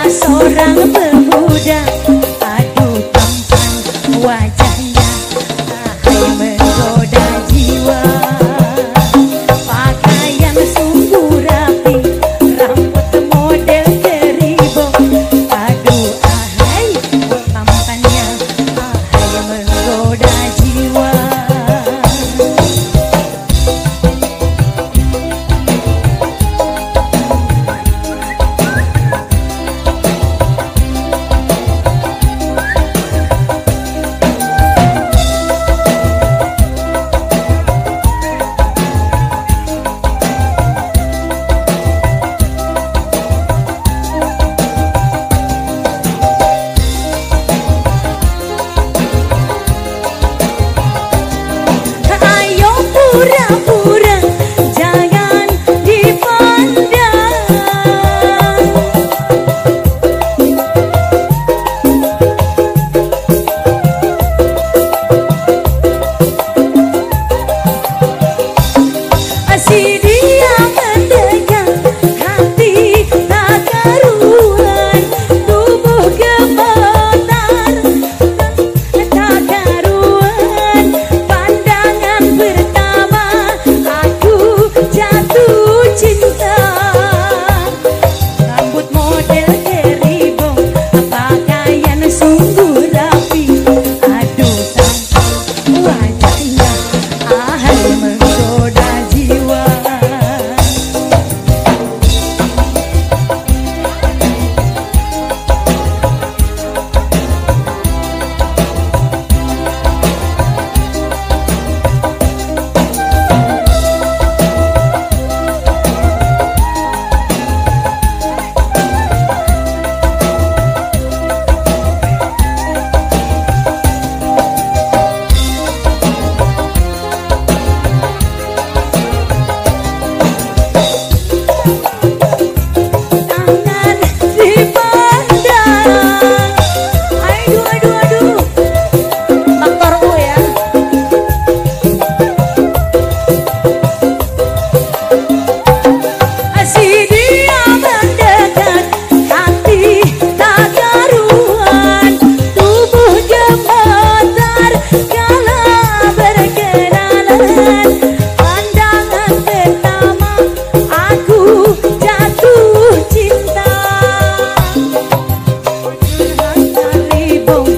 seorang pemuda. Aduh tampan wajahnya, hai menggoda jiwa. Pakaian sungguh rapi, rambut model keribong. Aduh ahai tampannya, hai menggoda jiwa. Pura-pura jangan dipandang, si dia mendekat hati tak karuan, tubuh gemetar tak karuan. Pandangan pertama aku jatuh cinta. Rambut model keribong, pakaian sungguh rapi. Aduh tampan wajahnya, ahai menggoda jiwa. Bông